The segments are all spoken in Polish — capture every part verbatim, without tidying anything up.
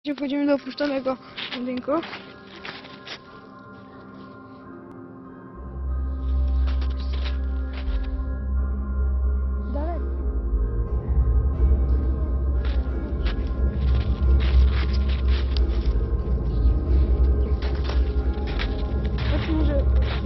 Wchodzimy do opuszczonego budynku. Dalej. Chodź może...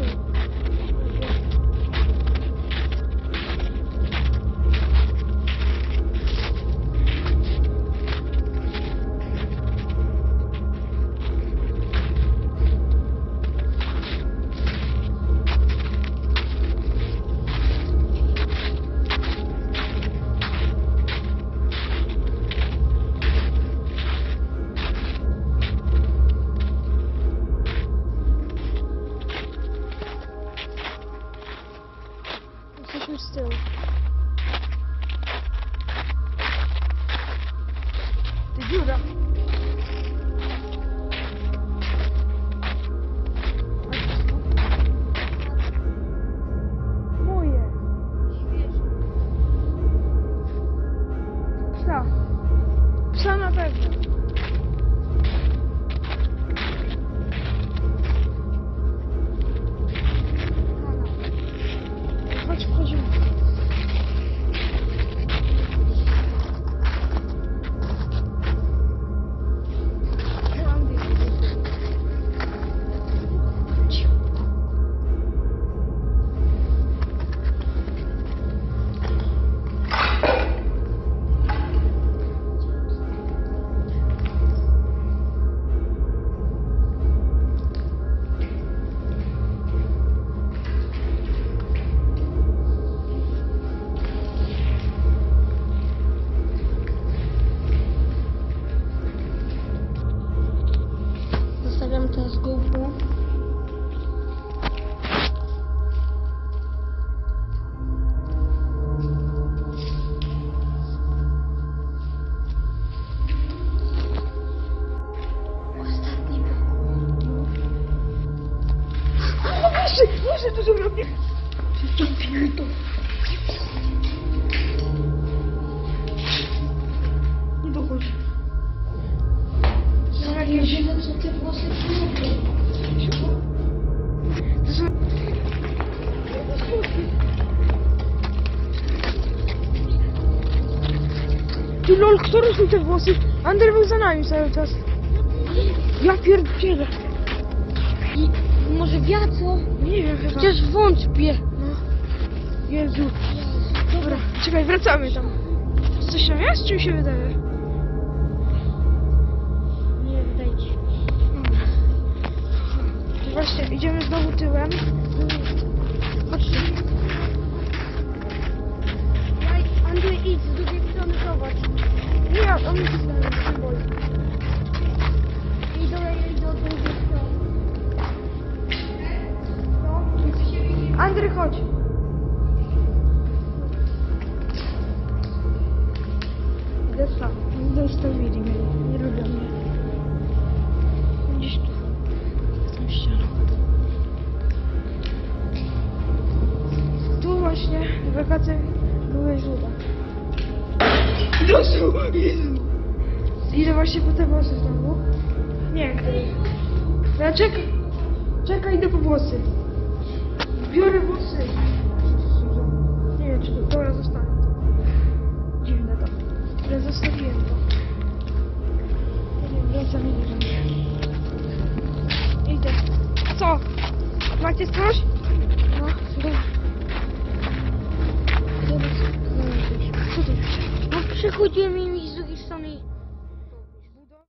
Jesteśmy z tyłu. Ty dziura. Moje. Psa. Psa na pewno. Chodź, wchodzimy. Zostawiam teraz GoPro. Ostatni O, Boże, Boże, to zrobię. Przystąpimy to. Nie dochodzi. Ja nie wiem, co te włosy robią. To są... Ty lol, kto rośnie te włosy? Ander był za nami cały czas. Ja pierdzielę. I może wiatro? Nie wiem chyba. Chociaż wątpię. No. Jezu. Dobra, czekaj, wracamy tam. Coś tam jest, czy mi się wydaje? Nie wydajcie. Dobra. To właśnie, idziemy znowu tyłem. Chodźcie. Andrzej, idź z drugiej strony, zobacz. Nie, on mi się boi. I dobra, ja idę od drugiej strony. No. Andrzej, chodź. Desa, zostawili mnie, nie lubią mnie. Gdzieś tu, za tą ścianą. Tu właśnie w wakacjach były źródła. Dosu! Jezu! Idę właśnie po te włosy znowu. Nie wiem, który. Ja czekaj. Czekaj, idę po włosy. Biorę włosy. Nie wiem, czy to... Dobra, zostawię to. Dziwne to. Ale zostawiłem to. Nie wiem, wracam, nie wiem. Idę. Co? Macie coś? No, dobra. Co tu się? No, przychodziłem i mi z drugiej